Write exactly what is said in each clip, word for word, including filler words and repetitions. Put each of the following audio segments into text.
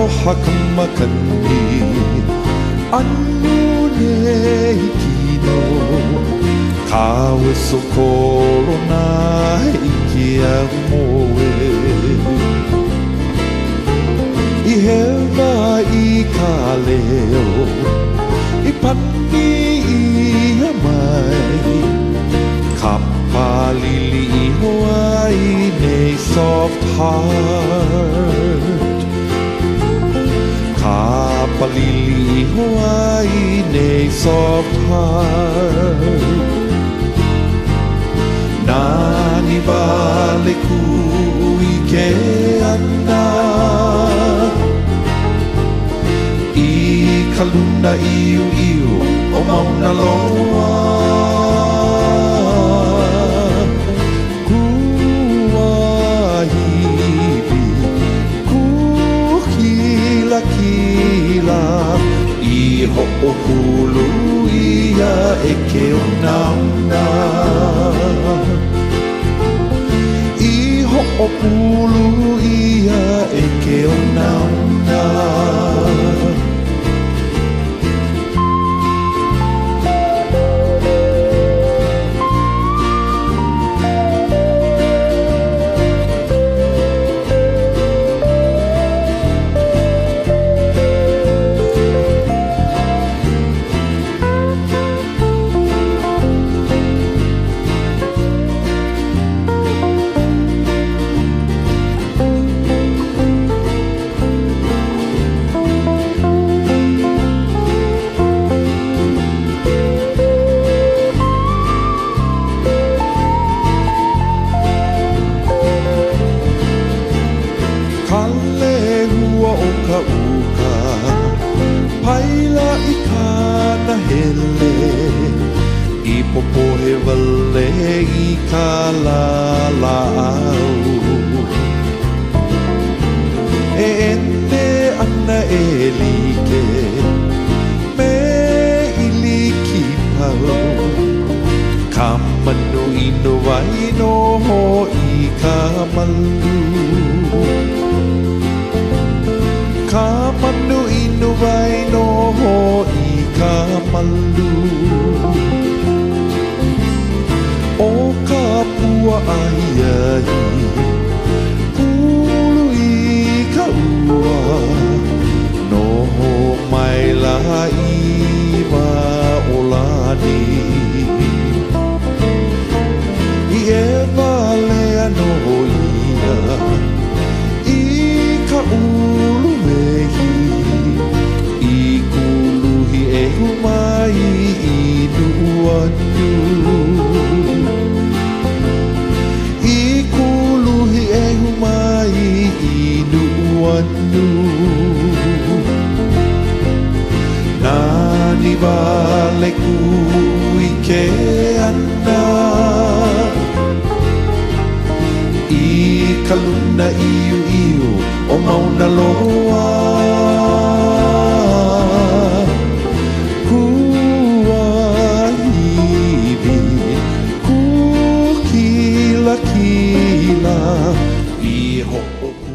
aloha kamakani anu nei kino kawe sokoro nai ki a moe I hewa I ka leo I pani I mai ka palili I hoai nei soft heart ka palili I hoai nei soft heart Nani vale ku I ke ana I ka luna iu iu o mauna loa Kua hivi ku kila kila I ho'opulu ia e ke o nauna I ho'opulu ia e ke o nauna Paila I kana hele I popo he wale I ka lalau E ene ana e like Me I liki pau Ka manu ino waino ho I ka malu Ka manu inu vai no ho I ka malu O ka pua ai ai Pulu I ka ua No ho mai la I wa o lani I e wale no ia I ka ulu E humai I nuanu I kuluhi e humai I nuanu Nani vale ku I ke ana I ka luna iu iu o mauna loa Kila I ho'opu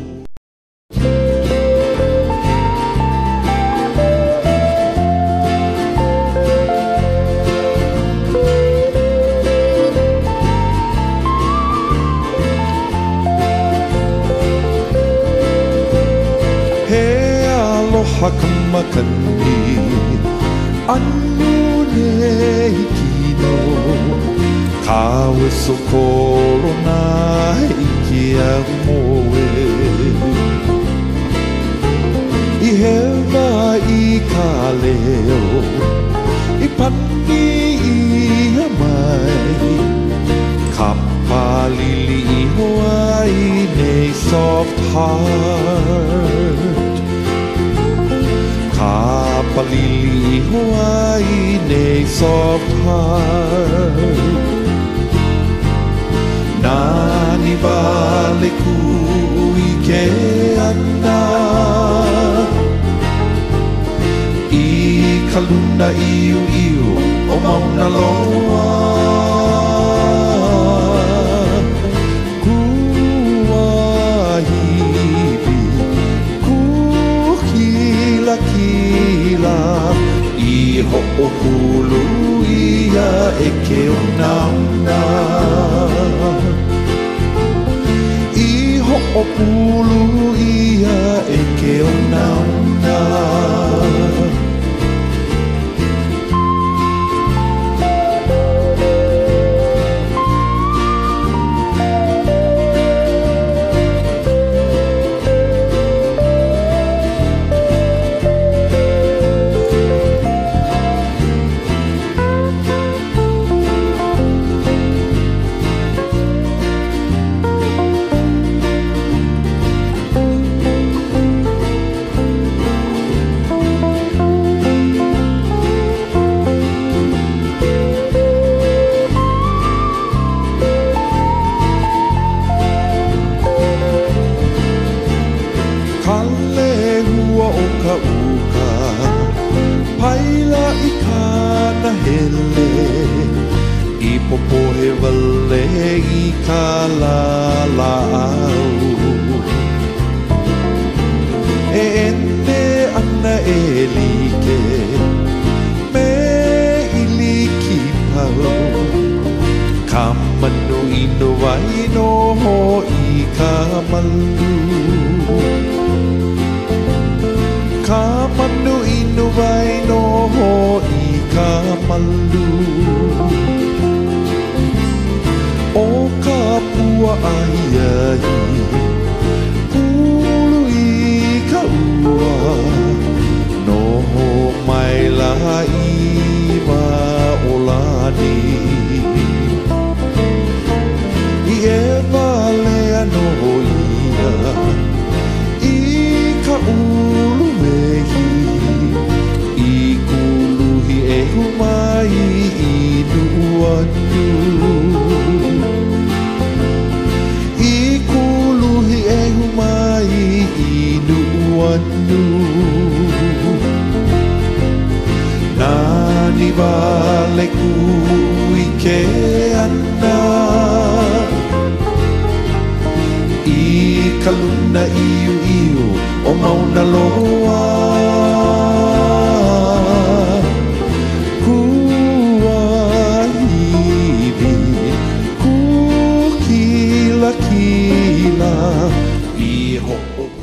He aloha kamakani anu nei kino Kawe sokoro nai ki a moe I hewa I ka leo I pani I mai Ka palili I hoai nei soft heart Ka palili I hoai nei soft heart Nani vale ku I ke ana I ka luna iu iu o mauna loa Kua hivi ku pulu ia e ke o nauna. Kale hua o ka uka, paila i kana hele, i popo he wale i ka lala au. E ene ana e like, me i liki pau, ka manu ino wai no ho i ka malu. Ka manu inu vai no ho i ka malu. O ka pua ai ai, pulu i ka ua, no ho mai la i wa o lani. I e wale no ia, i ka ulu humai i nuanu. I kuluhi e humai i nuanu. Nani wale ku i ke ana, i ka luna iu iu o mauna loa. Kila i ho